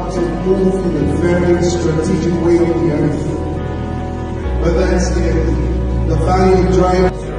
about to move in a very strategic way on the earth. Whether it's in the value of drive.